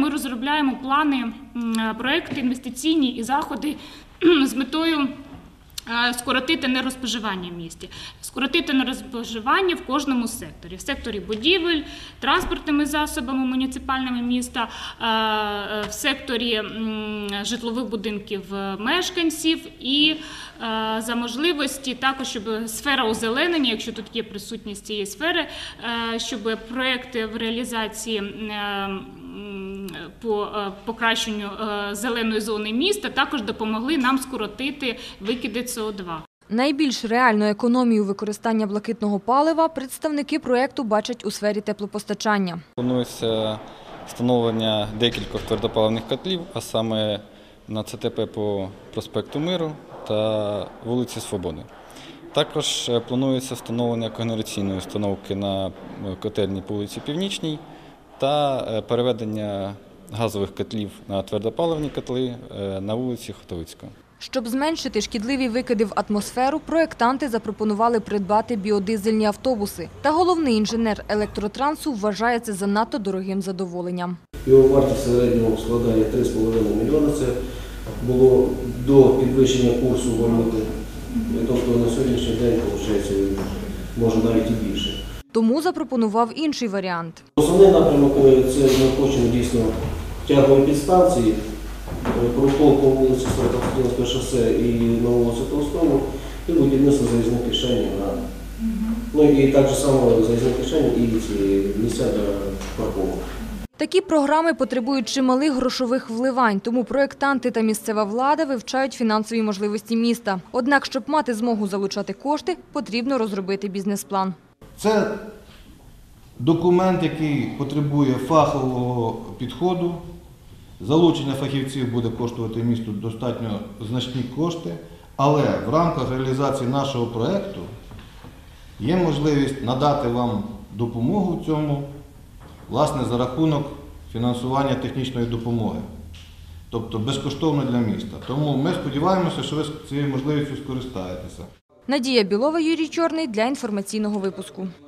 ми розробляємо плани, проекти інвестиційні і заходи з метою скоротити нерозпоживання в місті, скоротити нерозпоживання в кожному секторі. В секторі будівель, транспортними засобами муніципальними міста, в секторі житлових будинків мешканців і за можливості також, щоб сфера озеленення, якщо тут є присутність цієї сфери, щоб проекти в реалізації по покращенню зеленої зони міста також допомогли нам скоротити викиди СО2. Найбільш реальну економію використання блакитного палива представники проєкту бачать у сфері теплопостачання. Планується встановлення декількох твердопаливних котлів, а саме на ЦТП по проспекту Миру та вулиці Свободи. Також планується встановлення когенераційної установки на котельні по вулиці Північній та переведення газових котлів на твердопаливні котли на вулиці Хотовицька. Щоб зменшити шкідливі викиди в атмосферу, проєктанти запропонували придбати біодизельні автобуси. Та головний інженер електротрансу вважає це занадто дорогим задоволенням. Його вартість середньо складає 3,5 мільйона. Це було до підвищення курсу валюти. Тобто на сьогоднішній день, виходить, може навіть і більше. Тому запропонував інший варіант. Основний напрямок – це ми хочемо дійсно тягові підстанції, прокол по вулиці Старокостянтинського шосе і на вулиці Толстому, і будівництво заїзних кишенів. Ну і так само заїзних кишенів і ці місця для парковок. Такі програми потребують чималих грошових вливань, тому проєктанти та місцева влада вивчають фінансові можливості міста. Однак, щоб мати змогу залучати кошти, потрібно розробити бізнес-план. Це документ, який потребує фахового підходу. Залучення фахівців буде коштувати місту достатньо значні кошти, але в рамках реалізації нашого проєкту є можливість надати вам допомогу в цьому, власне, за рахунок фінансування технічної допомоги, тобто безкоштовно для міста. Тому ми сподіваємося, що ви цією можливістю скористаєтеся. Надія Білова, Юрій Чорний для інформаційного випуску.